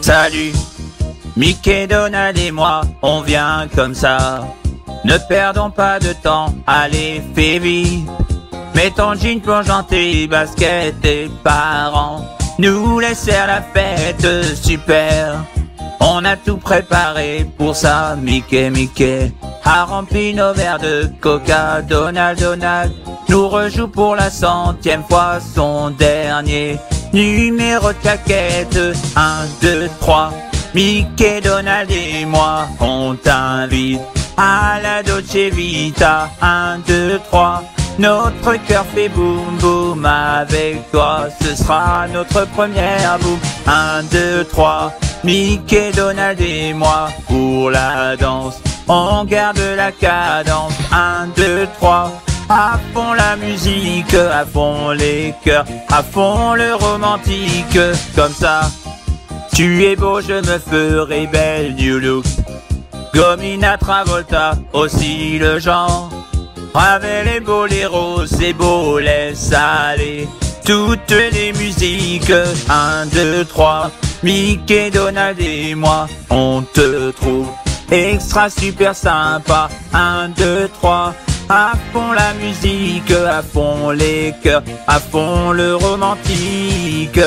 Salut, Mickey, Donald et moi, on vient comme ça. Ne perdons pas de temps, allez, fais vite. Mets ton jean, plonge dans tes baskets, tes parents nous laissent faire la fête, super. On a tout préparé pour ça, Mickey a rempli nos verres de coca. Donald nous rejoue pour la 100e fois son dernier numéro de claquette. 1, 2, 3, Mickey, Donald et moi, on t'invite à la Dolce Vita. 1, 2, 3, notre cœur fait boum boum avec toi, ce sera notre première boum. 1, 2, 3, Mickey, Donald et moi, pour la danse, on garde la cadence. 1, 2, 3, à fond la musique, à fond les cœurs, à fond le romantique. Comme ça, tu es beau, je me ferai belle, new look. Gomina Travolta, aussi le genre. Ravel et Boléro, c'est beau, laisse aller toutes les musiques. 1, 2, 3, Mickey, Donald et moi, on te trouve extra super sympa. 1, 2, 3, à fond la musique, à fond les cœurs, à fond le romantique.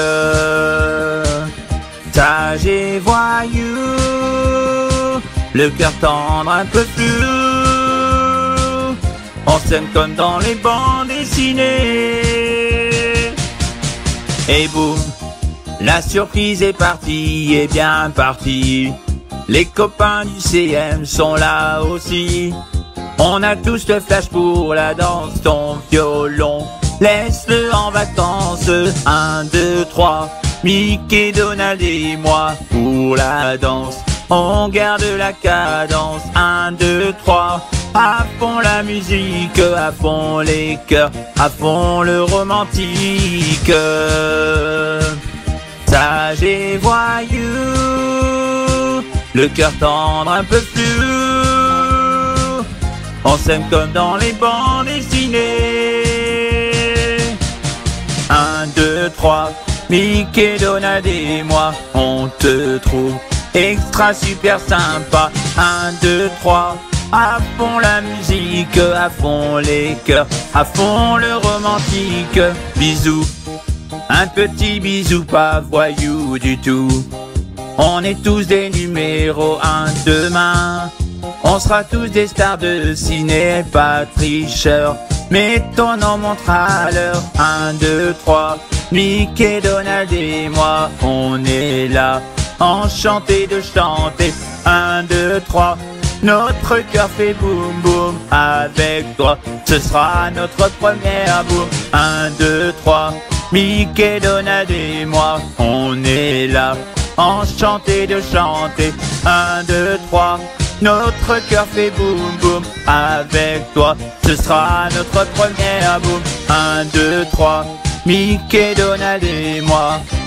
Sage et voyou, le cœur tendre un peu flou. On s'aime comme dans les bandes dessinées. Et boum, la surprise est partie, est bien partie. Les copains du CM sont là aussi. On a tous le flash pour la danse, ton violon, laisse-le en vacances. 1, 2, 3, Mickey, Donald et moi, pour la danse, on garde la cadence. 1, 2, 3, à fond la musique, à fond les cœurs, à fond le romantique. Sage et voyou, le cœur tendre un peu flou. On s'aime comme dans les bandes dessinées. 1, 2, 3, Mickey, Donald et moi, on te trouve extra super sympa. 1, 2, 3, à fond la musique, à fond les cœurs, à fond le romantique. Bisous, un petit bisou, pas voyou du tout. On est tous des numéros 1 demain. On sera tous des stars de ciné, pas tricheurs. Mais ton nom montera l'heure. 1, 2, 3, Mickey, Donald et moi, on est là, enchanté de chanter. 1, 2, 3, notre cœur fait boum boum avec toi, ce sera notre première boum. 1, 2, 3, Mickey, Donald et moi, on est là, enchanté de chanter. 1, 2, 3, notre cœur fait boum boum avec toi, ce sera notre première boum. 1, 2, 3, Mickey, Donald et moi.